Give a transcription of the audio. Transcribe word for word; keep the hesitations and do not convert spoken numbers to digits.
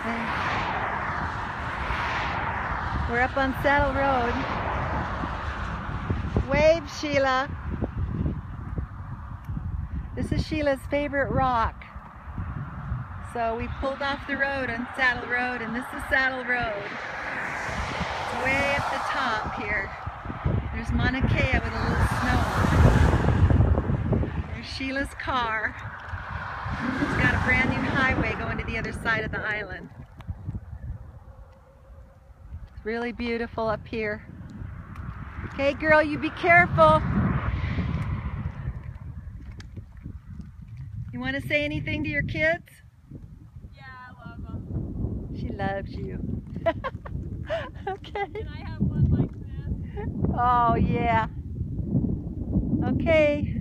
amazing. We're up on Saddle Road. Wave, Sheila. This is Sheila's favorite rock. So we pulled off the road on Saddle Road, and this is Saddle Road. It's way up the top here. There's Mauna Kea with a little snow. There's Sheila's car. It's got a brand new highway going to the other side of the island. It's really beautiful up here. Okay, girl, you be careful. You want to say anything to your kids? Yeah, I love them. She loves you. Okay. Can I have one like this? Oh, yeah. Okay.